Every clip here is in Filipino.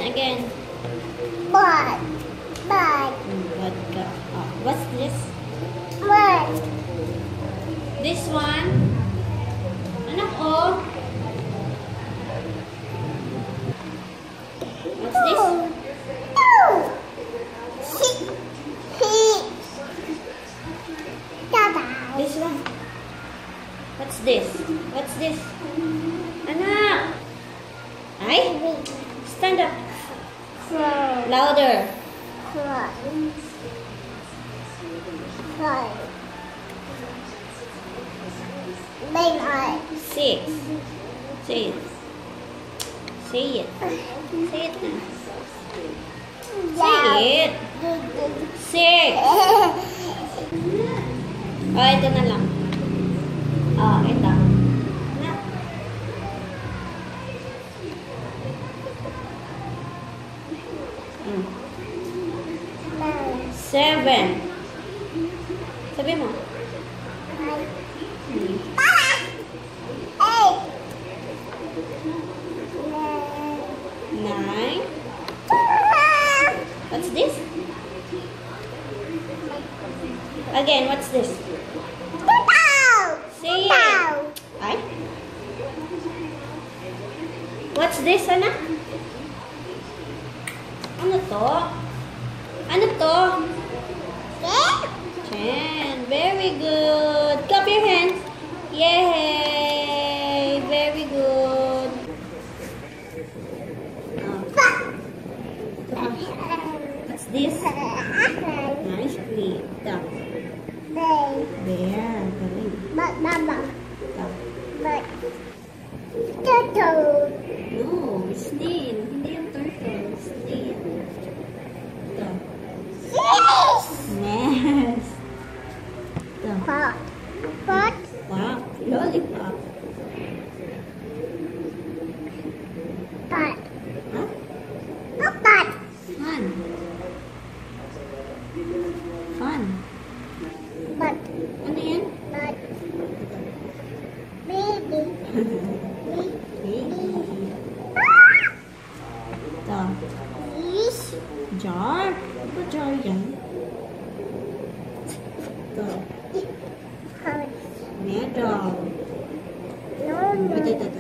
again. Bird. Vodka. Oh, what's this? Bird. This one. Anak, oh. What's this? This one. What's this? What's this? Anak! Ay? Stand up. Louder. Six. Say it. Say it. Say it na. Say it. Six. Oh, ito na lang. Oh, ito. Na. Seven. Sabi mo. Nine. What's this? Again, what's this? Say it. Ay? What's this, anak? Ano to? Ano to? 10. Very good. Clap your hands. Yay! Very good. What's this? Nice cream. Bear. Turtle. No, snail. Hindi yung turtle. Snail. Ito. Nest. Ito. Pot. Wow. Lollipop. Pot. Huh? Pot. Fun. Fun. Pot. Ano yan? Pot. Baby. Baby. Ito. Fish. Jar. Ano ba jar yan? Ito. Medal. No. Ito.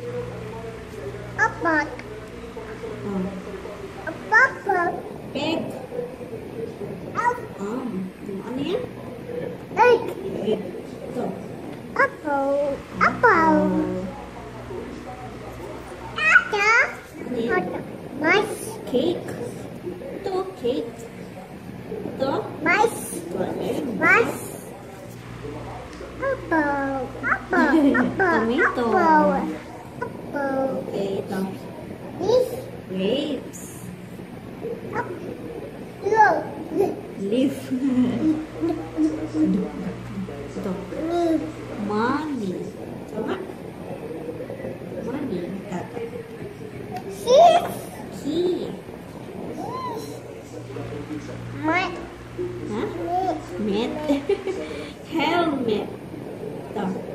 A pot. Oh. A papa. Peg. Apple. Ano yan? Egg. Egg. Ito. Apple. Apple. Apple. Ano yan? Mice. Cake. Ito, cake. Ito. Mice. Toilet. Mice. Apple. Apple. Apple. Tomato. Apple. Apple. Okay, ito. This. Grapes. Look. Leaf. Ito. Leaf. Money. Tama? Money. Ito. Six. Key. Mat. Ha? Meat. Met. Helmet. Ito.